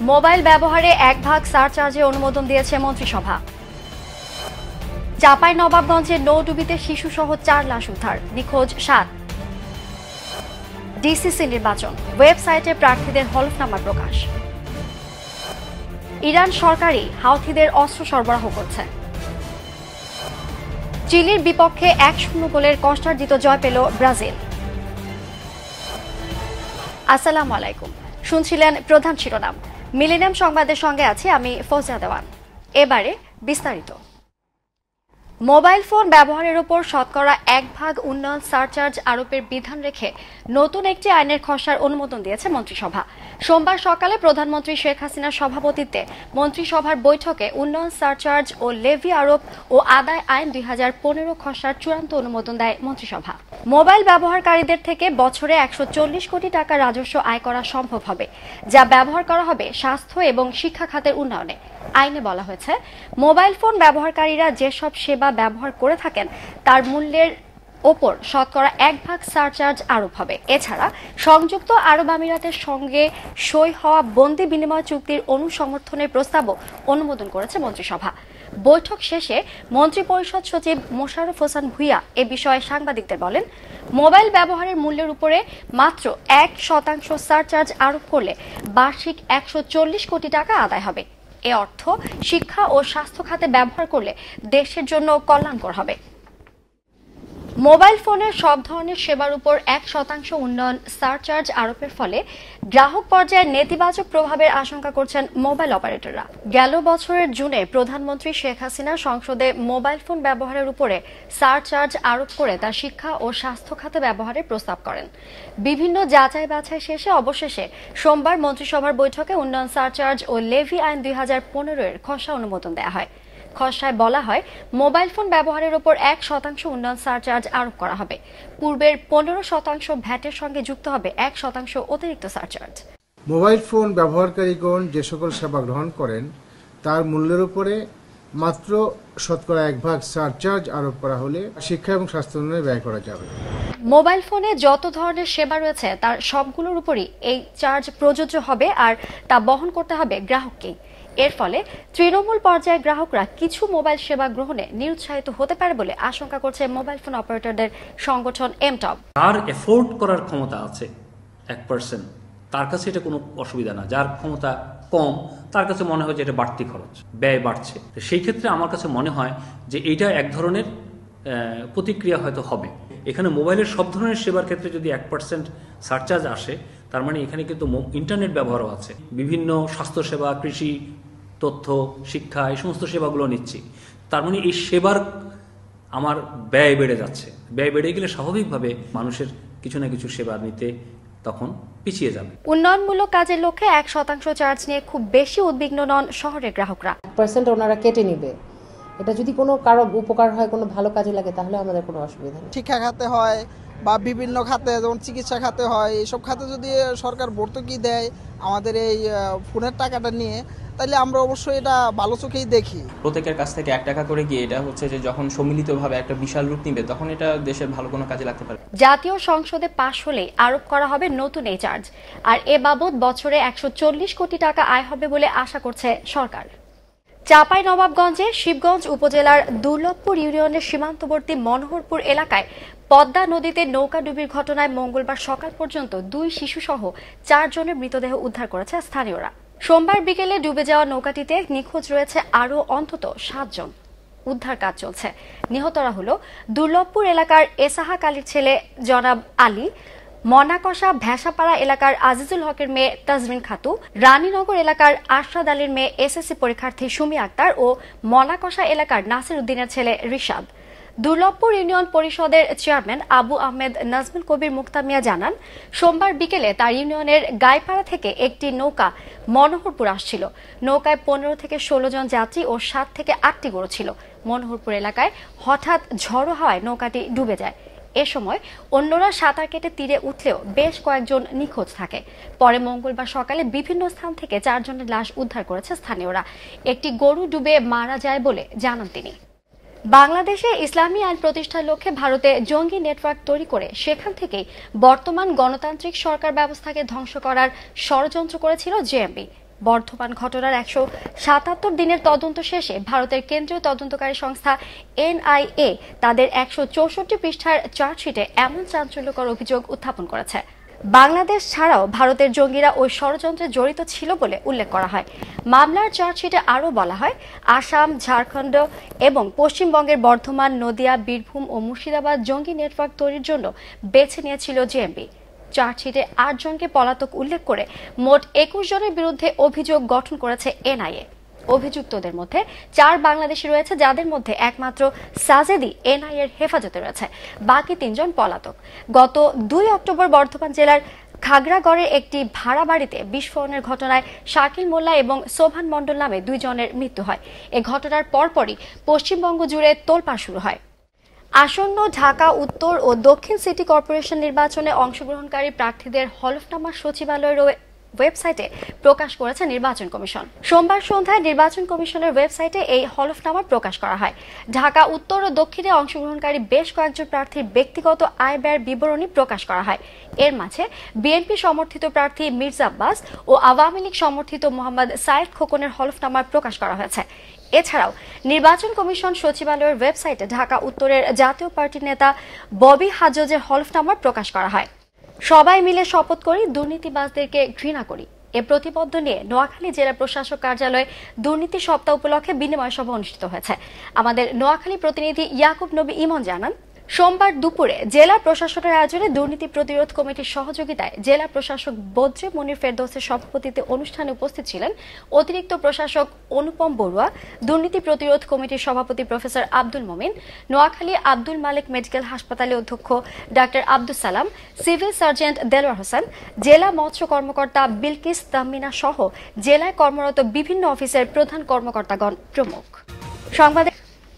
Mobile ব্যবহারে 1 ভাগ সারচার্জে অনুমোদন দিয়েছে মন্ত্রিসভা। চাঁপাইনবাবগঞ্জে নৌডুবিতে শিশুসহ 4 লাশ উদ্ধার, নিখোঁজ 7। ডিসিসি নির্বাচন, ওয়েবসাইটে প্রার্থীদের হলফনামা প্রকাশ। ইরান সরকারি হাউথিদের অস্ত্র সরবরাহ করছে। চিলির বিপক্ষে 1-0 গোলের কষ্টার্জিত জয় পেল ব্রাজিল। আসসালামু আলাইকুম, শুনছিলেন প্রধান শিরোনাম। মিলেনিয়াম সংবাদের সঙ্গে আছি আমি ফৌজিয়া দেওয়ান। এবারে বিস্তারিত। মোবাইল ফোন ব্যবহারের উপর শতকরা 1 ভাগ উন্নয়ন সারচার্জ আরোপের বিধান রেখে নতুন একটি আইনের খসড়ার অনুমোদন দিয়েছে মন্ত্রিসভা। সোমবার সকালে প্রধানমন্ত্রী শেখ হাসিনার সভাপতিত্বে মন্ত্রিসভার বৈঠকে উন্নয়ন সারচার্জ ও লেভি আরোপ ও আদায় আইন 2015 খসড়ার চূড়ান্ত অনুমোদন দেয় মন্ত্রিসভা। মোবাইল ব্যবহারকারীদের থেকে বছরে 140 কোটি টাকা রাজস্ব আয় করা সম্ভব হবে, যা ব্যবহার করা হবে স্বাস্থ্য এবং শিক্ষা খাতের উন্নয়নে। আইনে বলা হয়েছে, মোবাইল ফোন ব্যবহারকারীরা যেসব সেবা ব্যবহার করে থাকেন তার মূল্যের ওপর শতকরা 1 ভাগ সারচার্জ আরোপ হবে। এছাড়া সংযুক্ত আরব আমিরাতের সঙ্গে সই হওয়া বন্দি বিনিময় চুক্তির অনুসমর্থনের প্রস্তাবও অনুমোদন করেছে মন্ত্রিসভা। বৈঠক শেষে মন্ত্রিপরিষদ সচিব মোশাররফ হোসেন ভূঁইয়া এ বিষয়ে সাংবাদিকদের বলেন, মোবাইল ব্যবহারের মূল্যের উপরে মাত্র 1% সারচার্জ আরোপ করলে বার্ষিক 140 কোটি টাকা আদায় হবে। এ অর্থ শিক্ষা ও স্বাস্থ্য খাতে ব্যবহার করলে দেশের জন্য কল্যাণকর হবে। মোবাইল ফোনের সব ধরনের সেবার উপর 1% উন্নয়ন সারচার্জ আরোপের ফলে গ্রাহক পর্যায়ে নেতিবাচক প্রভাবের আশঙ্কা করছেন মোবাইল অপারেটররা। গেল বছরের জুনে প্রধানমন্ত্রী শেখ হাসিনা সংসদে মোবাইল ফোন ব্যবহারের উপরে সারচার্জ আরোপ করে তা শিক্ষা ও স্বাস্থ্য খাতে ব্যবহারের প্রস্তাব করেন। বিভিন্ন যাচাই বাছাই শেষে অবশেষে সোমবার মন্ত্রিসভার বৈঠকে উন্নয়ন সারচার্জ ও লেভি আইন 2015 এর খসড়া অনুমোদন দেওয়া হয়। খসড়ায় বলা হয়, মোবাইল ফোন ব্যবহারের উপর 1% উন্নয়ন সারচার্জ আরোপ করা হবে। পূর্বের 15% ভ্যাটের সঙ্গে যুক্ত হবে 1% অতিরিক্ত সারচার্জ। মোবাইল ফোন ব্যবহারকারীগণ যে সকল সেবা গ্রহণ করেন তার মূল্যের উপরে মাত্র শতকরা 1 ভাগ সারচার্জ আরোপ করা হলে শিক্ষা এবং স্বাস্থ্য উন্নয়নে ব্যয় করা যাবে। মোবাইল ফোনে যত ধরনের সেবা রয়েছে তার সবগুলোর উপরই এই চার্জ প্রযোজ্য হবে, আর তা বহন করতে হবে গ্রাহককেই। এর ফলে তৃণমূল পর্যায়ে গ্রাহকরা কিছু মোবাইল সেবা গ্রহণে নিরুৎসাহিত হতে পারে বলে আশঙ্কা করছে মোবাইল ফোন অপারেটরদের সংগঠন এমটব। যার এফোর্ড করার ক্ষমতা আছে 1%, তার কাছে এটা কোনো অসুবিধা না। যার ক্ষমতা কম তার কাছে মনে হয় যে এটা বাড়তি খরচ, ব্যয় বাড়ছে। সেই ক্ষেত্রে আমার কাছে মনে হয় যে এইটা এক ধরনের প্রতিক্রিয়া হয়তো হবে। এখানে মোবাইলের সব ধরনের সেবার ক্ষেত্রে যদি 1% সারচার্জ আসে, তার মানে এখানে কিন্তু ইন্টারনেট ব্যবহারও আছে, বিভিন্ন স্বাস্থ্যসেবা, কৃষি, তথ্য, শিক্ষা, এই সমস্ত সেবাগুলো নিচ্ছি। তার মানে এই সেবার আমার ব্যয় বেড়ে যাচ্ছে। ব্যয় বেড়ে গেলে স্বাভাবিকভাবে মানুষের কিছু না কিছু সেবা নিতে তখন পিছিয়ে যাবে। উন্নয়নমূলক কাজের লক্ষ্যে 1% চার্জ নিয়ে খুব বেশি উদ্বিগ্ন নন শহরের গ্রাহকরা। 1% ওনারা কেটে নিবে, এটা যদি কোনো কারো উপকার হয়, কোনো ভালো কাজে লাগে, তাহলে আমাদের কোনো অসুবিধা নেই। শিক্ষা খাতে হয় বা বিভিন্ন খাতে, যেমন চিকিৎসা খাতে হয়, এইসব খাতে যদি সরকার ভর্তুকি দেয় আমাদের এই ফোনের টাকাটা নিয়ে, তাহলে আমরা অবশ্যই এটা ভালো চোখেই দেখি। প্রত্যেকের কাছ থেকে 1 টাকা করে গিয়ে এটা হচ্ছে যে যখন সম্মিলিতভাবে একটা বিশাল রূপ নিবে, তখন এটা দেশের ভালো কোনো কাজে লাগতে পারে। জাতীয় সংসদে পাশ হলে আরোপ করা হবে নতুন এই চার্জ, আর এ বাবদ বছরে 140 কোটি টাকা আয় হবে বলে আশা করছে সরকার। চাঁপাইনবাবগঞ্জে শিবগঞ্জ উপজেলার দুর্লভপুর ইউনিয়নের সীমান্তবর্তী মনোহরপুর এলাকায় পদ্মা নদীতে নৌকাডুবির ঘটনায় মঙ্গলবার সকাল পর্যন্ত 2 শিশুসহ 4 জনের মৃতদেহ উদ্ধার করেছে স্থানীয়রা। সোমবার বিকেলে ডুবে যাওয়া নৌকাটিতে নিখোঁজ রয়েছে আরও অন্তত 7 জন। উদ্ধার কাজ চলছে। নিহতরা হল দুর্লভপুর এলাকার এসাহাক আলীর ছেলে জনাব আলী, মনাকষা ভ্যাসাপাড়া এলাকার আজিজুল হকের মেয়ে তাজমিন খাতু, রানীনগর এলাকার আশরাদ আলীর মেয়ে এসএসসি পরীক্ষার্থী সুমি আক্তার ও মনাকষা এলাকার নাসির উদ্দিনের ছেলে রিশাদ। দুর্লভপুর ইউনিয়ন পরিষদের চেয়ারম্যান আবু আহমেদ নাজমুল কবির মুক্তামিয়া জানান, সোমবার বিকেলে তার ইউনিয়নের গাইপাড়া থেকে একটি নৌকা মনোহরপুর আসছিল। নৌকায় 15 থেকে 16 জন যাত্রী ও 7 থেকে 8টি গরু ছিল। মনোহরপুর এলাকায় হঠাৎ ঝড়ো হাওয়ায় নৌকাটি ডুবে যায়। এ সময় অন্যরা সাঁতার কেটে তীরে উঠলেও বেশ কয়েকজন নিখোঁজ থাকে। পরে মঙ্গলবার সকালে বিভিন্ন স্থান থেকে 4 জনের লাশ উদ্ধার করেছে স্থানীয়রা। একটি গরু ডুবে মারা যায় বলে জানান তিনি। বাংলাদেশে ইসলামী আইন প্রতিষ্ঠার লক্ষ্যে ভারতে জঙ্গি নেটওয়ার্ক তৈরি করে সেখান থেকেই বর্তমান গণতান্ত্রিক সরকার ব্যবস্থাকে ধ্বংস করার ষড়যন্ত্র করেছিল জেএমবি। বর্ধমান ঘটনার 177 দিনের তদন্ত শেষে ভারতের কেন্দ্রীয় তদন্তকারী সংস্থা এনআইএ তাদের 164 পৃষ্ঠার চার্জশিটে এমন চাঞ্চল্যকর অভিযোগ উত্থাপন করেছে। বাংলাদেশ ছাড়াও ভারতের জঙ্গিরা ওই ষড়যন্ত্রে জড়িত ছিল বলে উল্লেখ করা হয়। মামলার চার্জশিটে আরও বলা হয়, আসাম, ঝাড়খণ্ড এবং পশ্চিমবঙ্গের বর্ধমান, নদিয়া, বীরভূম ও মুর্শিদাবাদ জঙ্গি নেটওয়ার্ক তৈরির জন্য বেছে নিয়েছিল জেএমবি। চার্জশিটে 8 জনকে পলাতক উল্লেখ করে মোট 21 জনের বিরুদ্ধে অভিযোগ গঠন করেছে এনআইএ। অভিযুক্তদের মধ্যে 4 বাংলাদেশি রয়েছে, যাদের মধ্যে একমাত্র সাজেদি এনআইএর হেফাজতে রয়েছে, বাকি 3 জন পলাতক। গত 2 অক্টোবর বর্ধমান জেলার খাগড়াগড়ের একটি ভাড়া বাড়িতে বিস্ফোরণের ঘটনায় শাকিল মোল্লা এবং সোভান মণ্ডল নামে 2 জনের মৃত্যু হয়। এ ঘটনার পরপরই পশ্চিমবঙ্গ জুড়ে তোলপাড় শুরু হয়। আসন্ন ঢাকা উত্তর ও দক্ষিণ সিটি কর্পোরেশন নির্বাচনে অংশগ্রহণকারী প্রার্থীদের হলফনামা সচিবালয়ের ওয়েবসাইটে প্রকাশ করেছে নির্বাচন কমিশন। সোমবার সন্ধ্যায় নির্বাচন কমিশনের ওয়েবসাইটে এই হলফনামা প্রকাশ করা হয়। ঢাকা উত্তর ও দক্ষিণে অংশগ্রহণকারী বেশ কয়েকজন প্রার্থীর ব্যক্তিগত আয় ব্যয়ের বিবরণী প্রকাশ করা হয়। এর মাঝে বিএনপি সমর্থিত প্রার্থী মির্জা আব্বাস ও আওয়ামী লীগ সমর্থিত মোহাম্মদ সাইদ খোকনের হলফনামা প্রকাশ করা হয়েছে। এছাড়াও নির্বাচন কমিশন সচিবালয়ের ওয়েবসাইটে ঢাকা উত্তরের জাতীয় পার্টির নেতা ববি হাজজের হলফনামা প্রকাশ করা হয়। সবাই মিলে শপথ করি, দুর্নীতিবাজদেরকে ঘৃণা করি। এ প্রতিবদ্ধ নিয়ে নোয়াখালী জেলা প্রশাসক কার্যালয়ে দুর্নীতি সপ্তাহ উপলক্ষে বিনিময় সভা অনুষ্ঠিত হয়েছে। আমাদের নোয়াখালী প্রতিনিধি ইয়াকুব নবী ইমন জানান, সোমবার দুপুরে জেলা প্রশাসনের আয়োজনে দুর্নীতি প্রতিরোধ কমিটির সহযোগিতায় জেলা প্রশাসক বদ্রে মনির ফেরদৌসের সভাপতিত্বে অনুষ্ঠানে উপস্থিত ছিলেন অতিরিক্ত প্রশাসক অনুপম বড়ুয়া, দুর্নীতি প্রতিরোধ কমিটির সভাপতি প্রফেসর আব্দুল মোমিন, নোয়াখালী আব্দুল মালিক মেডিকেল হাসপাতালের অধ্যক্ষ doctor Abdul Salam, civil sergeant Delwar Hossain, জেলা মৎস্য কর্মকর্তা বিলকিস তাহমিনা সহ জেলায় কর্মরত বিভিন্ন অফিসের প্রধান কর্মকর্তাগণ প্রমুখ। সংবাদে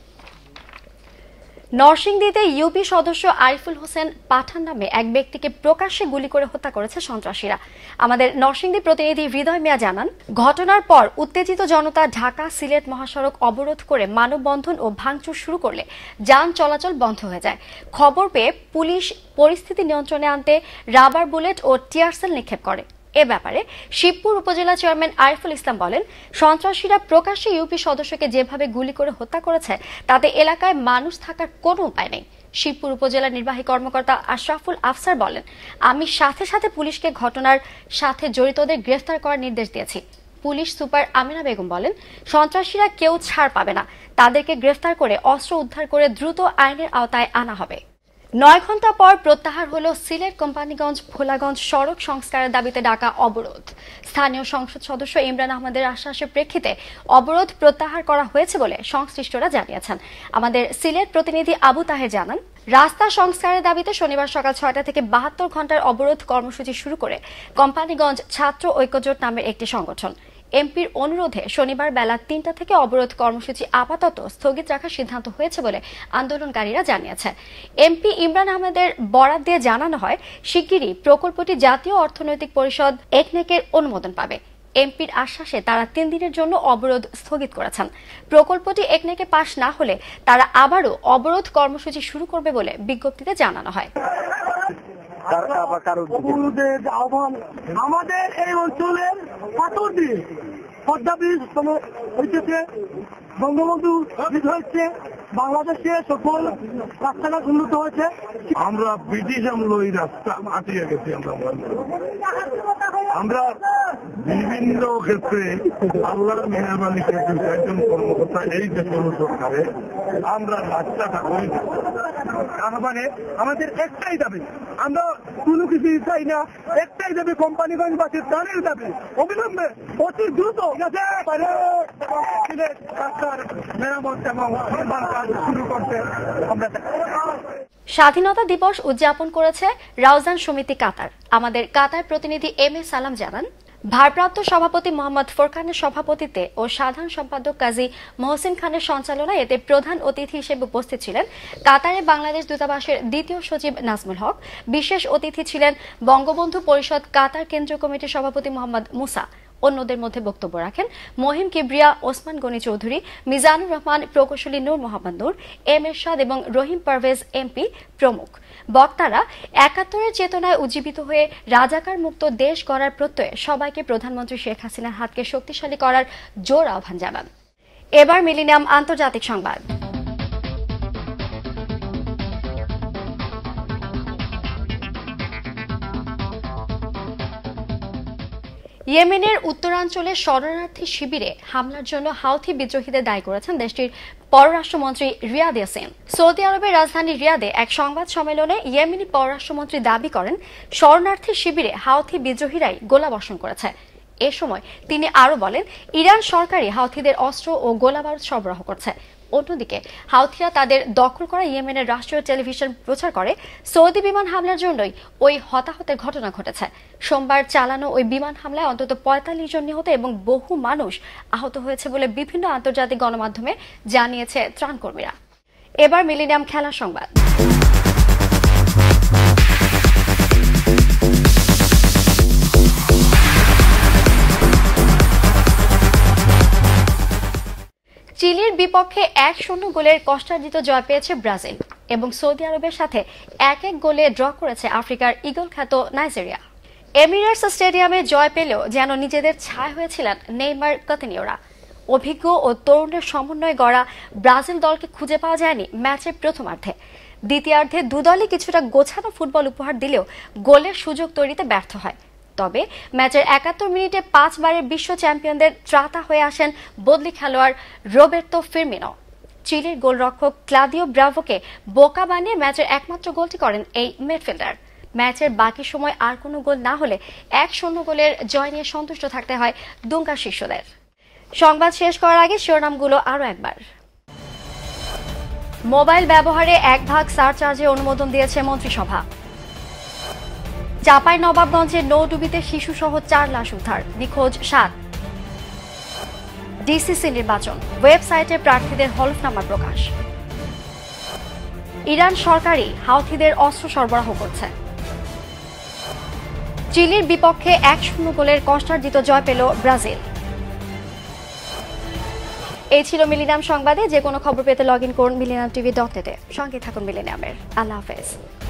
নরসিংদীতে ইউপি সদস্য আরিফুল হোসেন পাঠান নামে এক ব্যক্তিকে প্রকাশ্যে গুলি করে হত্যা করেছে সন্ত্রাসীরা। আমাদের নরসিংদী প্রতিনিধি হৃদয় মিয়া জানান, ঘটনার পর উত্তেজিত জনতা ঢাকা সিলেট মহাসড়ক অবরোধ করে মানববন্ধন ও ভাঙচুর শুরু করলে যান চলাচল বন্ধ হয়ে যায়। খবর পেয়ে পুলিশ পরিস্থিতি নিয়ন্ত্রণে আনতে রাবার বুলেট ও টিয়ারসেল নিক্ষেপ করে। এ ব্যাপারে শিবপুর উপজেলা চেয়ারম্যান আরিফুল ইসলাম বলেন, সন্ত্রাসীরা প্রকাশ্যে ইউপি সদস্যকে যেভাবে গুলি করে হত্যা করেছে তাতে এলাকায় মানুষ থাকার কোনো উপায় নেই। শিবপুর উপজেলা নির্বাহী কর্মকর্তা আশরাফুল আফসার বলেন, আমি সাথে সাথে পুলিশকে ঘটনার সাথে জড়িতদের গ্রেফতার করার নির্দেশ দিয়েছি। পুলিশ সুপার আমিনা বেগম বলেন, সন্ত্রাসীরা কেউ ছাড় পাবে না, তাদেরকে গ্রেফতার করে অস্ত্র উদ্ধার করে দ্রুত আইনের আওতায় আনা হবে। 9 ঘণ্টা পর প্রত্যাহার হলো সিলেট কোম্পানিগঞ্জ ভোলাগঞ্জ সড়ক সংস্কারের দাবিতে ডাকা অবরোধ। স্থানীয় সংসদ সদস্য ইমরান আহমেদের আশ্বাসের প্রেক্ষিতে অবরোধ প্রত্যাহার করা হয়েছে বলে সংশ্লিষ্টরা জানিয়েছেন। আমাদের সিলেট প্রতিনিধি আবু তাহের জানান, রাস্তা সংস্কারের দাবিতে শনিবার সকাল 6টা থেকে 72 ঘণ্টার অবরোধ কর্মসূচি শুরু করে কোম্পানিগঞ্জ ছাত্র ঐক্যজোট নামের একটি সংগঠন। এমপির অনুরোধে শনিবার বেলা 3টা থেকে অবরোধ কর্মসূচি আপাতত স্থগিত রাখার সিদ্ধান্ত হয়েছে বলে আন্দোলনকারীরা জানিয়েছে। এমপি ইমরান আহমেদের বরাত দিয়ে জানানো হয়, শিগগিরই প্রকল্পটি জাতীয় অর্থনৈতিক পরিষদ একনেকের অনুমোদন পাবে। এমপির আশ্বাসে তারা 3 দিনের জন্য অবরোধ স্থগিত করেছেন। প্রকল্পটি একনেকে পাশ না হলে তারা আবারও অবরোধ কর্মসূচি শুরু করবে বলে বিজ্ঞপ্তিতে জানানো হয়। আমাদের এই অঞ্চলের পাথর দিয়ে পদ্মা ব্রিজ হইতেছে, বঙ্গবন্ধু ব্রিজ হচ্ছে, বাংলাদেশে সকল রাস্তাঘাট উন্নত হয়েছে। আমরা ব্রিটিশ আমল এই রাস্তা আটকে গেছি। আমরা বিভিন্ন ক্ষেত্রে আল্লাহর মেহরবানিতে একজন কর্মকর্তা এই যে সরকারে আমরা রাস্তাটা করি। মানে আমাদের একটাই দাবি, আমরা কোনো কিছু চাই না, একটাই দাবি কোম্পানিগঞ্জবাসীর প্রাণের দাবি, অবিলম্বে অতি দ্রুত রাস্তার মেরামত এবং নির্মাণ কাজ শুরু করতে আমরা। স্বাধীনতা দিবস উদযাপন করেছে রাউজান সমিতি কাতার। আমাদের কাতার প্রতিনিধি এম এ সালাম জানান, ভারপ্রাপ্ত সভাপতি মোহাম্মদ ফোরকানের সভাপতিত্বে ও সাধারণ সম্পাদক কাজী মহসিন খানের সঞ্চালনায় এতে প্রধান অতিথি হিসেবে উপস্থিত ছিলেন কাতারে বাংলাদেশ দূতাবাসের দ্বিতীয় সচিব নাজমুল হক। বিশেষ অতিথি ছিলেন বঙ্গবন্ধু পরিষদ কাতার কেন্দ্রীয় কমিটির সভাপতি মোহাম্মদ মুসা। অন্যদের মধ্যে বক্তব্য রাখেন মহিম কিবরিয়া, ওসমান গনি চৌধুরী, মিজানুর রহমান, প্রকৌশলী নূর মোহাম্মদ নূর, এম এরশাদ এবং রহিম পারভেজ এমপি প্রমুখ। বক্তারা ৭১-এর চেতনায় উজ্জীবিত হয়ে রাজাকার মুক্ত দেশ গড়ার প্রত্যয়ে সবাইকে প্রধানমন্ত্রী শেখ হাসিনার হাতকে শক্তিশালী করার জোর আহ্বান জানান। এবার মিলেনিয়াম আন্তর্জাতিক সংবাদ। ইয়েমেনের উত্তরাঞ্চলে শরণার্থী শিবিরে হামলার জন্য হাউথি বিদ্রোহীদের দায়ী করেছেন দেশটির পররাষ্ট্রমন্ত্রী রিয়াদ ইয়াসিন। সৌদি আরবের রাজধানী রিয়াদে এক সংবাদ সম্মেলনে ইয়েমেনি পররাষ্ট্রমন্ত্রী দাবি করেন শরণার্থী শিবিরে হাউথি বিদ্রোহীরাই গোলাবর্ষণ করেছে। এ সময় তিনি আরও বলেন ইরান সরকারই হাউথিদের অস্ত্র ও গোলাবারুদ সরবরাহ করছে। অন্যদিকে হাউথিরা তাদের দখল করা ইয়েমেনের রাষ্ট্রীয় টেলিভিশন প্রচার করে সৌদি বিমান হামলার জন্যই ওই হতাহতের ঘটনা ঘটেছে। সোমবার চালানো ওই বিমান হামলায় অন্তত ৪৫ জন নিহত এবং বহু মানুষ আহত হয়েছে বলে বিভিন্ন আন্তর্জাতিক গণমাধ্যমে জানিয়েছে ত্রাণকর্মীরা। এবার মিলেনিয়াম খেলার সংবাদ। চিলির বিপক্ষে ১-০ গোলের কষ্টার্জিত জয় পেয়েছে ব্রাজিল এবং সৌদি আরবের সাথে ১-১ গোলে ড্র করেছে আফ্রিকার ঈগল খ্যাত নাইজেরিয়া। এমিরেটস স্টেডিয়ামে জয় পেলেও যেন নিজেদের ছায় হয়েছিলেন নেইমার, কাতিনিওরা। অভিজ্ঞ ও তরুণের সমন্বয়ে গড়া ব্রাজিল দলকে খুঁজে পাওয়া যায়নি ম্যাচের প্রথমার্ধে। দ্বিতীয়ার্ধে দুদলই কিছুটা গোছানো ফুটবল উপহার দিলেও গোলের সুযোগ তৈরিতে ব্যর্থ হয়। তবে ম্যাচের ৭১ মিনিটে ৫ বারের বিশ্ব চ্যাম্পিয়নদের ত্রাতা হয়ে আসেন বদলি খেলোয়াড় রোবের্তো ফিরমিনো। চিলির গোলরক্ষক ক্লাদিও ব্রাভোকে বোকা বানিয়ে ম্যাচের একমাত্র গোলটি করেন এই মিডফিল্ডার। ম্যাচের বাকি সময় আর কোনো গোল না হলে ১-০ গোলের জয় নিয়ে সন্তুষ্ট থাকতে হয় দুঙ্গা শিষ্যদের। সংবাদ শেষ করার আগে শিরোনামগুলো আরও একবার। মোবাইল ব্যবহারে ১ % সারচার্জে অনুমোদন দিয়েছে মন্ত্রিসভা। চাঁপাইনবাবগঞ্জে নৌডুবিতে শিশুসহ ৪ লাশ উদ্ধার, নিখোঁজ ৭। ডিসিসি নির্বাচন, ওয়েবসাইটে প্রার্থীদের হলফনামা প্রকাশ। ইরান সরকারই হাউথিদের অস্ত্র সরবরাহ করছে। চিলির বিপক্ষে ১-০ গোলের কষ্টার্জিত জয় পেল ব্রাজিল। এই ছিল মিলেনিয়াম সংবাদে। যে কোনো খবর পেতে লগ ইন করুন millenniumtv.net। সঙ্গে থাকুন মিলেনিয়ামের। আল্লাহ হাফেজ।